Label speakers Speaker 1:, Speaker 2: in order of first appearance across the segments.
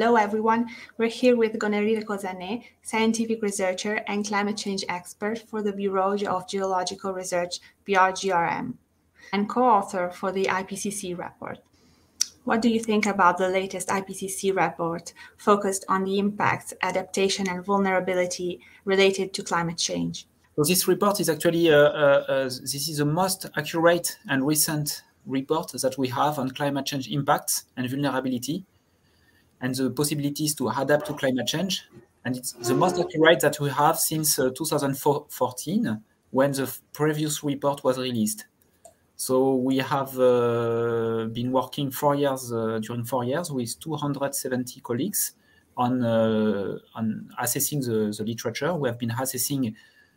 Speaker 1: Hello, everyone. We're here with Goneril Kozane, scientific researcher and climate change expert for the Bureau of Geological Research, BRGRM, and co-author for the IPCC report. What do you think about the latest IPCC report focused on the impacts, adaptation, and vulnerability related to climate change?
Speaker 2: So this report is actually this is the most accurate and recent report that we have on climate change impacts and vulnerability and the possibilities to adapt to climate change. And it's the most accurate that we have since 2014, when the previous report was released. So we have been working 4 years, during 4 years with 270 colleagues on assessing the literature. We have been assessing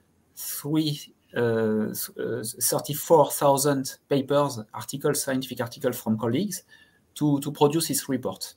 Speaker 2: 34,000 papers, articles, scientific articles from colleagues to produce this report.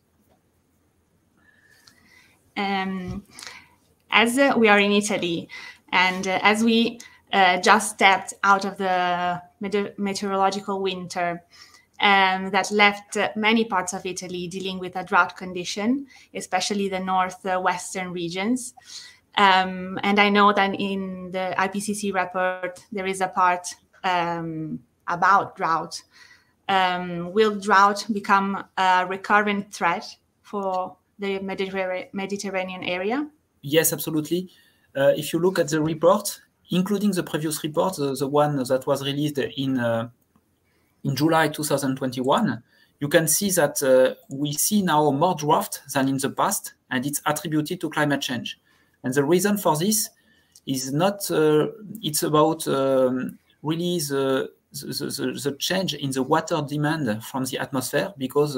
Speaker 1: As we are in Italy, and as we just stepped out of the meteorological winter that left many parts of Italy dealing with a drought condition, especially the northwestern regions. And I know that in the IPCC report, there is a part about drought. Will drought become a recurrent threat for the Mediterranean area?
Speaker 2: Yes, absolutely. If you look at the report, including the previous report, the one that was released in July 2021, you can see that we see now more drought than in the past, and it's attributed to climate change. And the reason for this is not, it's about really the change in the water demand from the atmosphere because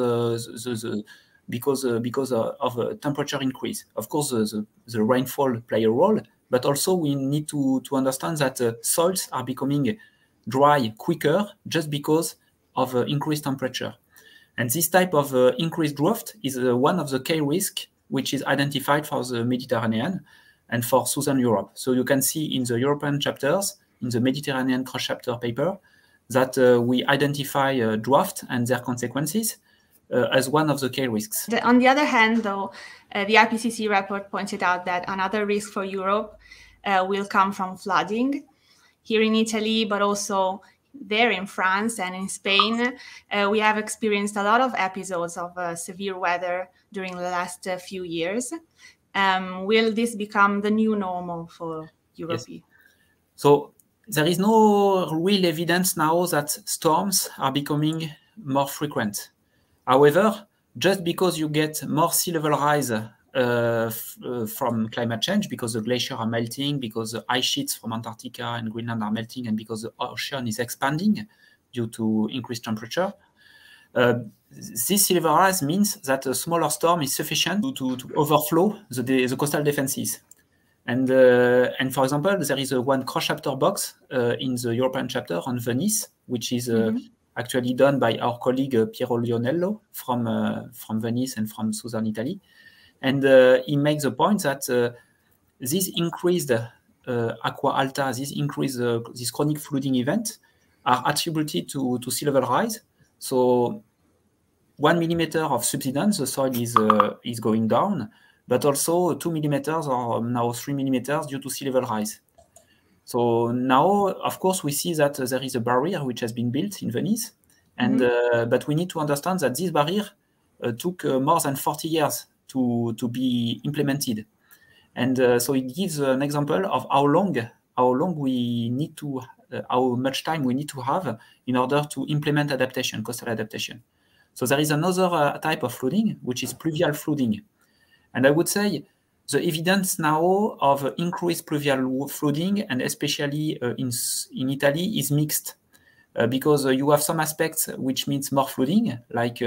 Speaker 2: of temperature increase. Of course, the rainfall play a role, but also we need to understand that soils are becoming dry quicker just because of increased temperature. And this type of increased drought is one of the key risks which is identified for the Mediterranean and for Southern Europe. So you can see in the European chapters, in the Mediterranean cross-chapter paper, that we identify drought and their consequences as one of the key risks.
Speaker 1: On the other hand, though, the IPCC report pointed out that another risk for Europe will come from flooding here in Italy, but also there in France and in Spain. We have experienced a lot of episodes of severe weather during the last few years. Will this become the new normal for Europe?
Speaker 2: Yes. So there is no real evidence now that storms are becoming more frequent. However, just because you get more sea level rise from climate change, because the glaciers are melting, because the ice sheets from Antarctica and Greenland are melting, and because the ocean is expanding due to increased temperature, this sea level rise means that a smaller storm is sufficient to overflow the coastal defenses. And for example, there is one cross-chapter box in the European chapter on Venice, which is actually done by our colleague Piero Lionello from Venice and from southern Italy. And he makes the point that this increased aqua alta, this chronic flooding event are attributed to sea level rise. So 1 millimeter of subsidence, the soil is going down, but also 2 millimeters or now 3 millimeters due to sea level rise. So now, of course, we see that there is a barrier which has been built in Venice, and but we need to understand that this barrier took more than 40 years to be implemented, and so it gives an example of how much time we need to have in order to implement adaptation, coastal adaptation. So there is another type of flooding, which is pluvial flooding, and I would say the evidence now of increased pluvial flooding, and especially in Italy, is mixed because you have some aspects which means more flooding, like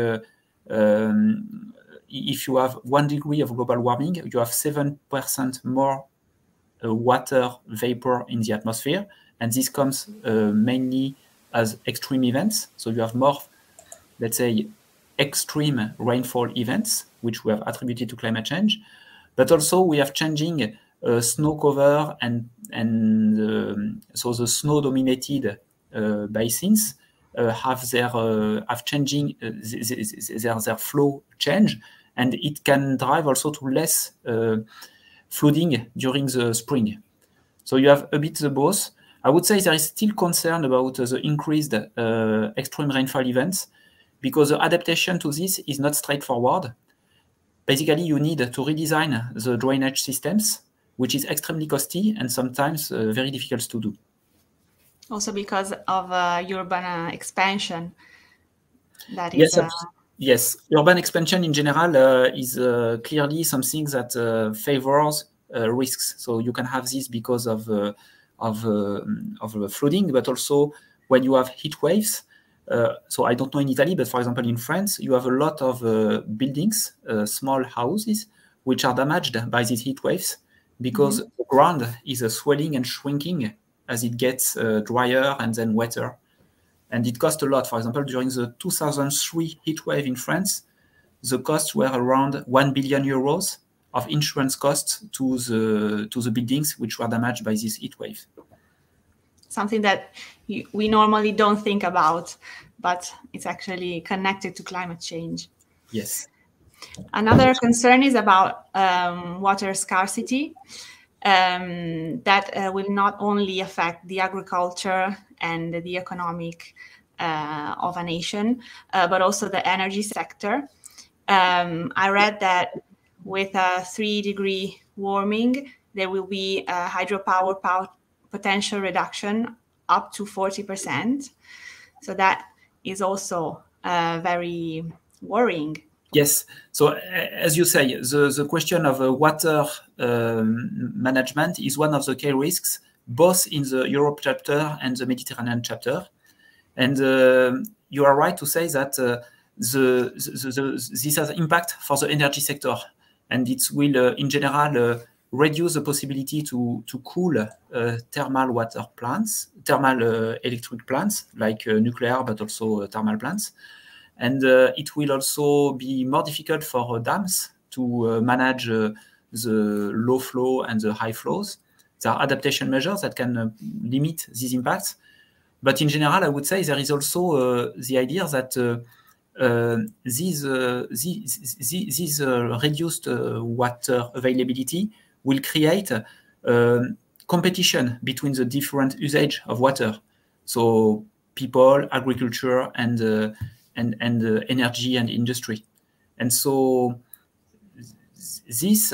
Speaker 2: if you have 1 degree of global warming, you have 7% more water vapor in the atmosphere, and this comes mainly as extreme events. So you have more, let's say, extreme rainfall events, which we have attributed to climate change. But also we have changing snow cover, and so the snow-dominated basins have changing their flow change, and it can drive also to less flooding during the spring. So you have a bit the both. I would say there is still concern about the increased extreme rainfall events, because the adaptation to this is not straightforward. Basically, you need to redesign the drainage systems, which is extremely costly and sometimes very difficult to do.
Speaker 1: Also because of urban expansion. That
Speaker 2: is
Speaker 1: yes,
Speaker 2: yes. Urban expansion in general is clearly something that favors risks. So you can have this because of flooding, but also when you have heat waves. So I don't know in Italy, but for example in France, you have a lot of buildings, small houses, which are damaged by these heat waves because the ground is swelling and shrinking as it gets drier and then wetter. And it costs a lot. For example, during the 2003 heat wave in France, the costs were around 1 billion euros of insurance costs to the buildings which were damaged by this heat wave.
Speaker 1: Something that we normally don't think about, but it's actually connected to climate change.
Speaker 2: Yes.
Speaker 1: Another concern is about water scarcity. That will not only affect the agriculture and the economic of a nation, but also the energy sector. I read that with a 3-degree warming, there will be a hydropower potential reduction up to 40%. So that is also very worrying.
Speaker 2: Yes. So as you say, the question of water management is one of the key risks, both in the Europe chapter and the Mediterranean chapter. And you are right to say that this has impact for the energy sector, and it will, in general, reduce the possibility to cool thermal water plants, thermal electric plants like nuclear, but also thermal plants. And it will also be more difficult for dams to manage the low flow and the high flows. There are adaptation measures that can limit these impacts. But in general, I would say there is also the idea that these reduced water availability will create competition between the different usage of water. So people, agriculture, and energy and industry. And so this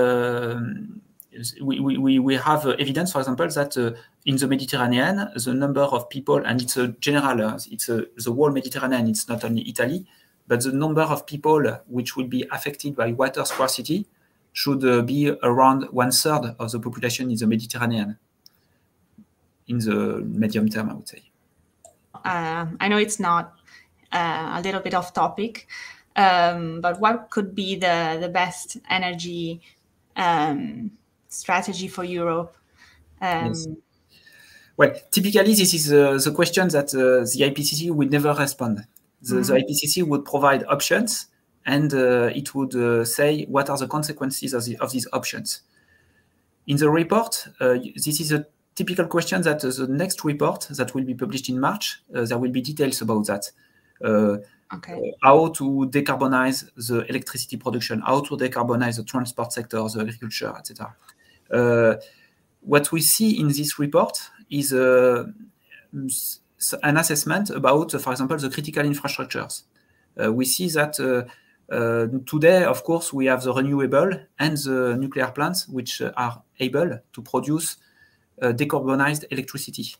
Speaker 2: we have evidence, for example, that in the Mediterranean, the number of people, and it's a general, it's the whole Mediterranean, it's not only Italy, but the number of people which will be affected by water scarcity should be around 1/3 of the population in the Mediterranean in the medium term, I would say.
Speaker 1: I know it's not a little bit off topic, but what could be the best energy strategy for Europe?
Speaker 2: Yes. Well, typically, this is the question that the IPCC would never respond. The IPCC would provide options, and it would say what are the consequences of these options. In the report, this is a typical question that the next report that will be published in March, there will be details about that. How to decarbonize the electricity production, how to decarbonize the transport sector, the agriculture, etc. What we see in this report is an assessment about, for example, the critical infrastructures. We see that today, of course, we have the renewable and the nuclear plants which are able to produce decarbonized electricity.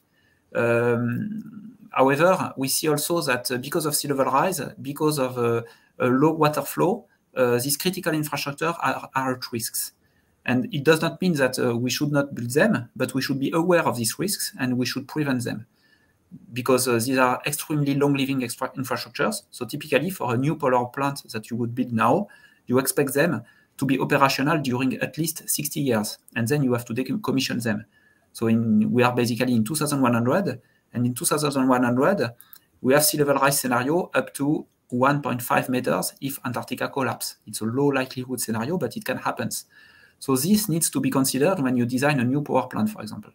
Speaker 2: However, we see also that because of sea level rise, because of a low water flow, these critical infrastructures are at risks. And it does not mean that we should not build them, but we should be aware of these risks and we should prevent them. Because these are extremely long-living infrastructures. So typically for a new power plant that you would build now, you expect them to be operational during at least 60 years. And then you have to decommission them. So we are basically in 2100. And in 2100, we have sea level rise scenario up to 1.5 meters if Antarctica collapse. It's a low likelihood scenario, but it can happen. So this needs to be considered when you design a new power plant, for example.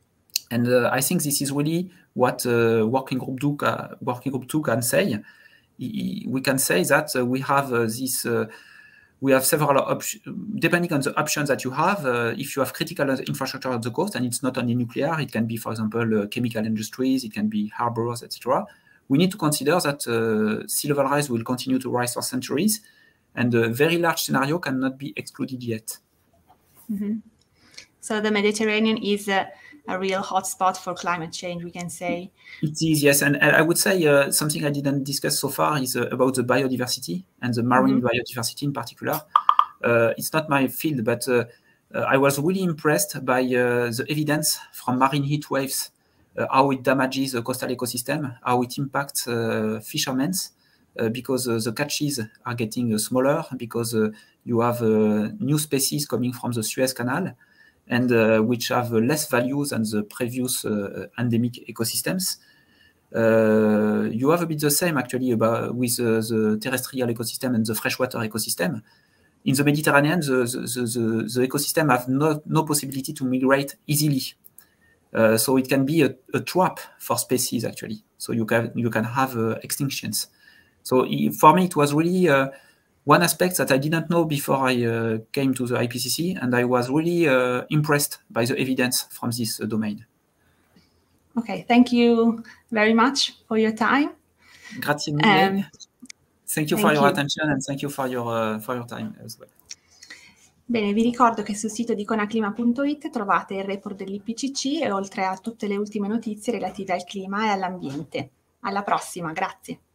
Speaker 2: And I think this is really what Working Group 2 can say, we can say that we have we have several options, depending on the options that you have. If you have critical infrastructure on the coast, and it's not only nuclear, it can be, for example, chemical industries, it can be harbors, etc. We need to consider that sea level rise will continue to rise for centuries, and a very large scenario cannot be excluded yet.
Speaker 1: Mm-hmm. So the Mediterranean is a real hotspot for climate change, we can say.
Speaker 2: It is, yes. And I would say something I didn't discuss so far is about the biodiversity and the marine biodiversity in particular. It's not my field, but I was really impressed by the evidence from marine heat waves, how it damages the coastal ecosystem, how it impacts fishermen, because the catches are getting smaller, because you have new species coming from the Suez Canal, and which have less value than the previous endemic ecosystems. You have a bit the same, actually, with the terrestrial ecosystem and the freshwater ecosystem. In the Mediterranean, the ecosystem have no possibility to migrate easily. So it can be a trap for species, actually. So you can have extinctions. So for me, it was really one aspect that I didn't know before I came to the IPCC, and I was really impressed by the evidence from this domain.
Speaker 1: Okay, thank you very much for your time.
Speaker 2: Grazie mille. Thank you for your attention, and thank you for your time as well.
Speaker 1: Bene, vi ricordo che sul sito di conaclima.it trovate il report dell'IPCC e oltre a tutte le ultime notizie relative al clima e all'ambiente. Alla prossima, grazie.